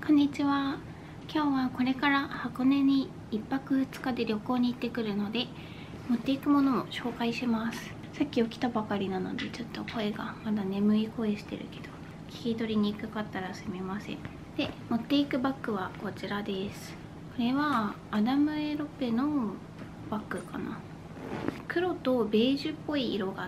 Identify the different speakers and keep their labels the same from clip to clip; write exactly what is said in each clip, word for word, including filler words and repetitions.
Speaker 1: こんにちは。今日はこれから箱根にいっぱくふつかで旅行に行ってくるので、持っていくものを紹介します。さっき起きたばかりなのでちょっと声がまだ眠い声してるけど、聞き取りにくかったらすみません。で、持っていくバッグはこちらです。これはアダム・エロペのバッグかな。黒とベージュっぽい色があって、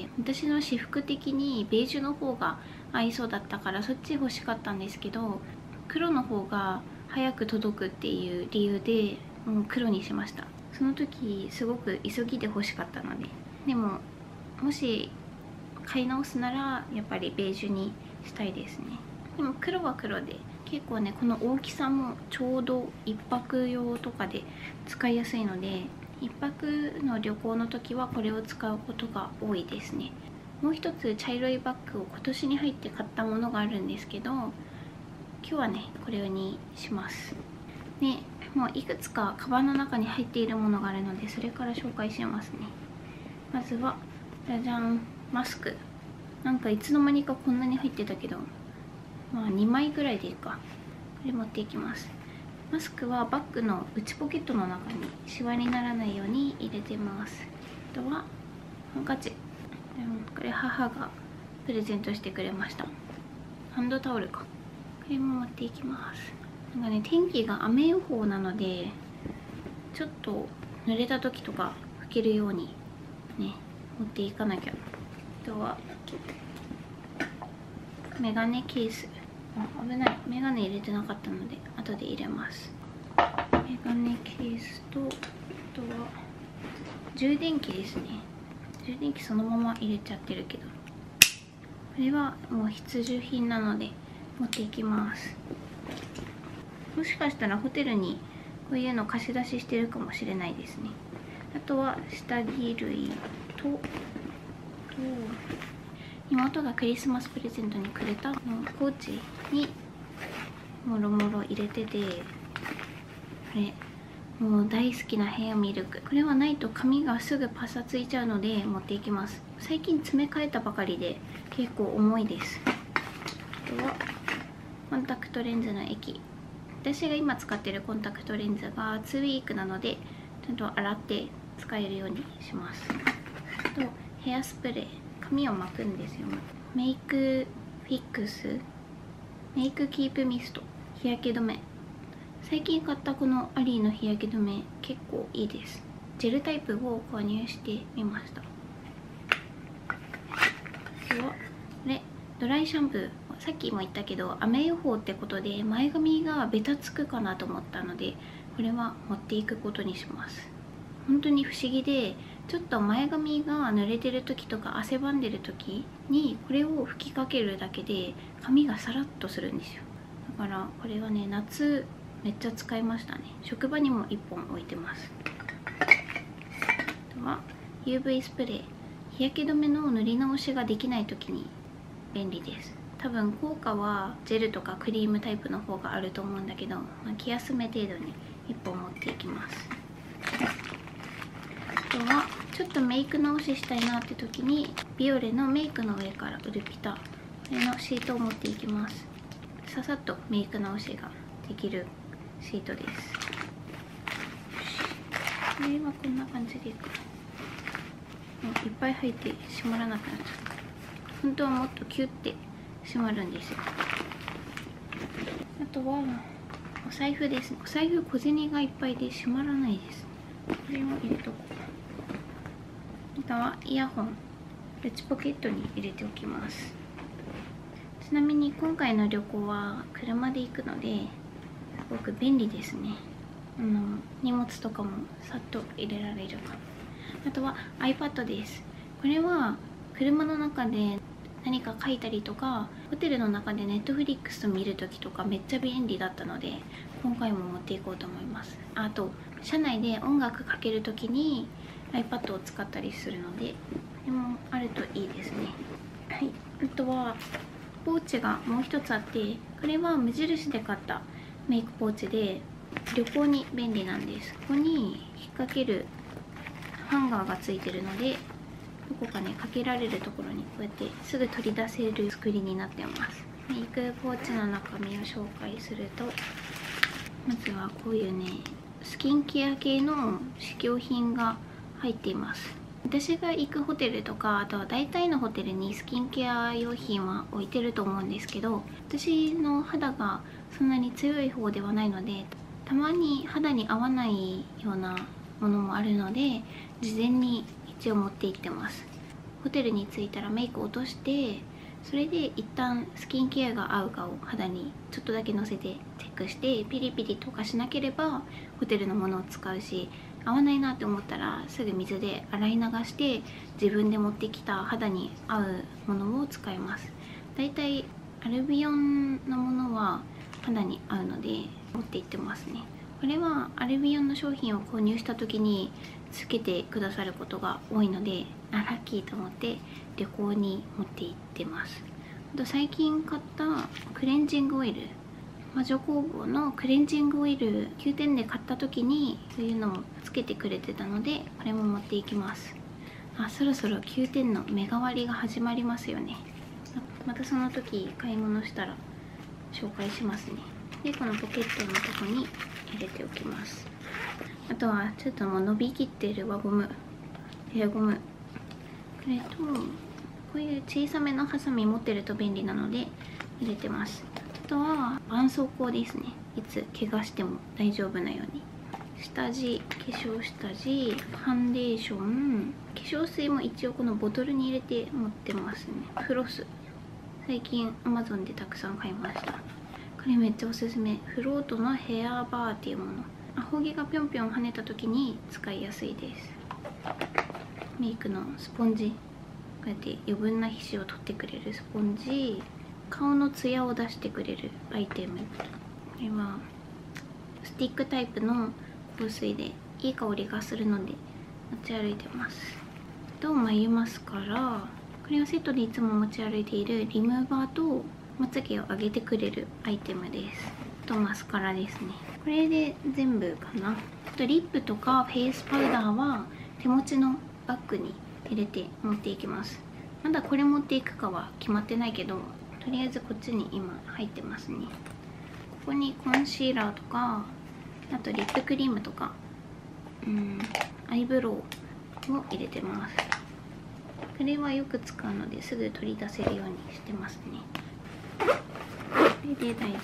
Speaker 1: 私の私服的にベージュの方が合いそうだったからそっち欲しかったんですけど、黒の方が早く届くっていう理由でもう黒にしました。その時すごく急ぎで欲しかったので。でももし買い直すならやっぱりベージュにしたいですね。でも黒は黒で結構ね、この大きさもちょうどいっぱく用とかで使いやすいので、いっぱくの旅行の時はこれを使うことが多いですね。もう一つ茶色いバッグを今年に入って買ったものがあるんですけど、今日はねこれにします。でもういくつかカバンの中に入っているものがあるので、それから紹介しますね。まずはじゃじゃん、マスク。なんかいつの間にかこんなに入ってたけど、まあにまいぐらいでいいか。これ持っていきます。マスクはバッグの内ポケットの中にシワにならないように入れてます。あとはハンカチ。これ母がプレゼントしてくれました。ハンドタオルか。これも持っていきます。なんかね、天気が雨予報なのでちょっと濡れた時とか拭けるようにね持っていかなきゃ。あとはメガネケース。あ、危ない、メガネ入れてなかったので後で入れます。メガネケースと、あとは充電器ですね。充電器そのまま入れちゃってるけど、これはもう必需品なので持っていきます。もしかしたらホテルにこういうの貸し出ししてるかもしれないですね。あとは下着類と、と妹がクリスマスプレゼントにくれたポーチにもろもろ入れてて、これもう大好きなヘアミルク。これはないと髪がすぐパサついちゃうので持っていきます。最近詰め替えたばかりで結構重いです。あとはコンタクトレンズの液。私が今使ってるコンタクトレンズがツーウィークなのでちゃんと洗って使えるようにします。あとヘアスプレー。髪を巻くんですよ。メイクフィックス、メイクキープミスト、日焼け止め。最近買ったこのアリーの日焼け止め結構いいです。ジェルタイプを購入してみました。あとはこれドライシャンプー。さっきも言ったけど雨予報ってことで前髪がベタつくかなと思ったので、これは持っていくことにします。本当に不思議で、ちょっと前髪が濡れてる時とか汗ばんでる時にこれを吹きかけるだけで髪がサラッとするんですよ。だからこれはね、夏めっちゃ使いましたね。職場にもいっぽん置いてます。あとは ユーブイ スプレー。日焼け止めの塗り直しができない時に便利です。多分効果はジェルとかクリームタイプの方があると思うんだけど、まあ、気休め程度にいっぽん持っていきます。あとはちょっとメイク直ししたいなって時にビオレのメイクの上からウルピタ、これのシートを持っていきます。ささっとメイク直しができるシートです。これはこんな感じでいいか。もういっぱい入って閉まらなくなっちゃった。本当はもっとキュッて閉まるんですよ。あとはお財布ですね。お財布小銭がいっぱいで閉まらないです。これを入れとこう。あとはイヤホン、内ポケットに入れておきます。ちなみに今回の旅行は車で行くのですごく便利ですね。あの荷物とかもさっと入れられるか。あとは iPad です。これは車の中で何か書いたりとか、ホテルの中で Netflix 見るときとかめっちゃ便利だったので今回も持っていこうと思います。あと車内で音楽かけるときに iPad を使ったりするので、これもあるといいですね。はい、あとはポーチがもう一つあって、これは無印で買ったメイクポーチで旅行に便利なんです。ここに引っ掛けるハンガーがついてるので、どこかねかけられるところにこうやってすぐ取り出せる作りになってます。 メイクポーチの中身を紹介すると、まずはこういうねスキンケア系の試供品が入っています。私が行くホテルとか、あとは大体のホテルにスキンケア用品は置いてると思うんですけど、私の肌がそんなに強い方ではないので、たまに肌に合わないようなものもあるので、事前に一応持って行ってます。ホテルに着いたらメイク落として、それで一旦スキンケアが合うかを肌にちょっとだけのせてチェックして、ピリピリとかしなければホテルのものを使うし、合わないなって思ったらすぐ水で洗い流して自分で持ってきた肌に合うものを使います。だいたいアルビオンのものは肌に合うので持っていってますね。これはアルビオンの商品を購入した時につけてくださることが多いので、あ、ラッキーと思って旅行に持って行ってます。あと最近買ったクレンジングオイル、魔女工房のクレンジングオイルきゅうてんで買った時にそういうのもつけてくれてたので、これも持っていきます。あ、そろそろきゅうてんの目代わりが始まりますよね。またその時買い物したら紹介しますね。で、このポケットのとこに入れておきます。あとはちょっともう伸びきってる輪ゴム、ヘアゴム、これとこういう小さめのハサミ持ってると便利なので入れてます。あとは絆創膏ですね。いつ怪我しても大丈夫なように。下地、化粧下地、ファンデーション、化粧水も一応このボトルに入れて持ってますね。フロス、最近 アマゾン でたくさん買いました。これめっちゃおすすめ。フロートのヘアバーっていうもの。アホ毛がぴょんぴょん跳ねた時に使いやすいです。メイクのスポンジ、こうやって余分な皮脂を取ってくれるスポンジ、顔のツヤを出してくれるアイテム。これはスティックタイプの香水でいい香りがするので持ち歩いてます。と眉マスカラ、これはセットでいつも持ち歩いているリムーバーとまつげを上げてくれるアイテムです。あとマスカラですね。これで全部かな。あとリップとかフェイスパウダーは手持ちのバッグに入れて持っていきます。まだこれ持っていくかは決まってないけど、とりあえずこっちに今入ってますね。ここにコンシーラーとか、あとリップクリームとか、うん、アイブロウを入れてます。これはよく使うのですぐ取り出せるようにしてますね。これで大丈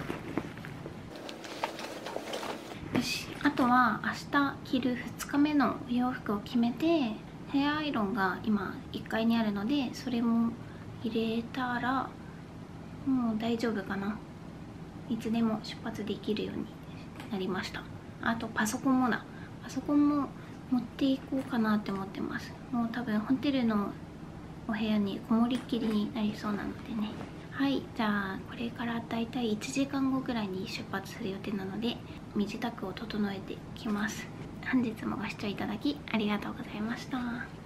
Speaker 1: 夫。よし、あとは明日着るふつかめのお洋服を決めて、ヘアアイロンが今いっかいにあるので、それも入れたらもう大丈夫かな。いつでも出発できるようになりました。あとパソコンもだ。パソコンも持っていこうかなって思ってます。もう多分ホテルのお部屋にこもりっきりになりそうなのでね。はい、じゃあこれからだいたいいちじかんごくらいに出発する予定なので、身支度を整えてきます。本日もご視聴いただきありがとうございました。